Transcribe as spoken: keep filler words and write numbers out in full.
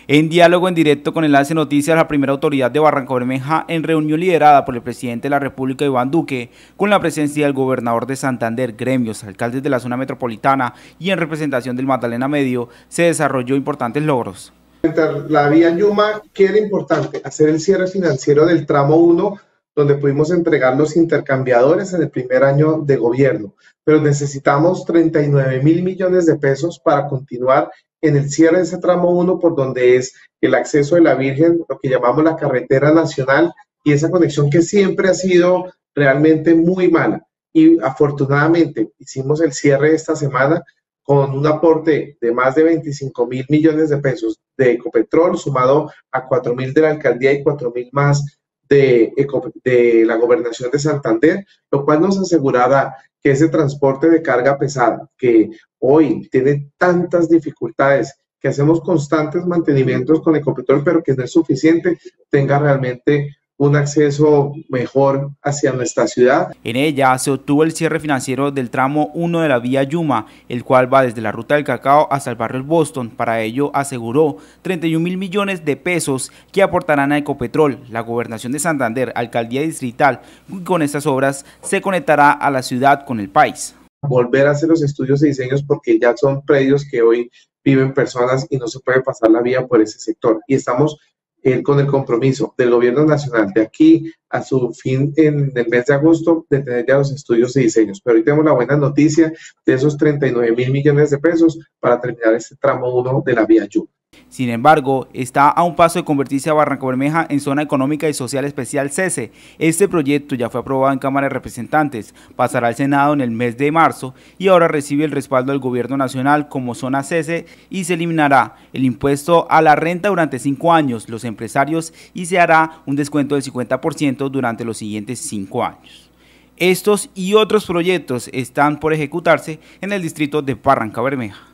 En diálogo en directo con Enlace Noticias, la primera autoridad de Barrancabermeja, en reunión liderada por el presidente de la República, Iván Duque, con la presencia del gobernador de Santander, gremios, alcaldes de la zona metropolitana y en representación del Magdalena Medio, se desarrolló importantes logros. La vía Yuma, que era importante hacer el cierre financiero del tramo uno, donde pudimos entregar los intercambiadores en el primer año de gobierno, pero necesitamos treinta y nueve mil millones de pesos para continuar en el cierre de ese tramo uno, por donde es el acceso de la Virgen, lo que llamamos la carretera nacional, y esa conexión que siempre ha sido realmente muy mala. Y afortunadamente hicimos el cierre esta semana con un aporte de más de veinticinco mil millones de pesos de Ecopetrol, sumado a cuatro mil de la alcaldía y cuatro mil más de, Eco, de la gobernación de Santander, lo cual nos asegurará que ese transporte de carga pesada, que hoy tiene tantas dificultades, que hacemos constantes mantenimientos con Ecopetrol, pero que no es suficiente, tenga realmente un acceso mejor hacia nuestra ciudad. En ella se obtuvo el cierre financiero del tramo uno de la vía Yuma, el cual va desde la ruta del Cacao hasta el barrio El Boston. Para ello aseguró treinta y un mil millones de pesos que aportarán a Ecopetrol, la gobernación de Santander, alcaldía distrital. Con estas obras se conectará a la ciudad con el país. Volver a hacer los estudios y diseños, porque ya son predios que hoy viven personas y no se puede pasar la vía por ese sector. Y estamos Eh, con el compromiso del gobierno nacional de aquí a su fin en el mes de agosto de tener ya los estudios y diseños. Pero hoy tenemos la buena noticia de esos treinta y nueve mil millones de pesos para terminar este tramo uno de la vía Yuma. Sin embargo, está a un paso de convertirse a Barrancabermeja en Zona Económica y Social Especial CESE. Este proyecto ya fue aprobado en Cámara de Representantes, pasará al Senado en el mes de marzo y ahora recibe el respaldo del Gobierno Nacional como zona CESE, y se eliminará el impuesto a la renta durante cinco años los empresarios y se hará un descuento del cincuenta por ciento durante los siguientes cinco años. Estos y otros proyectos están por ejecutarse en el distrito de Barrancabermeja.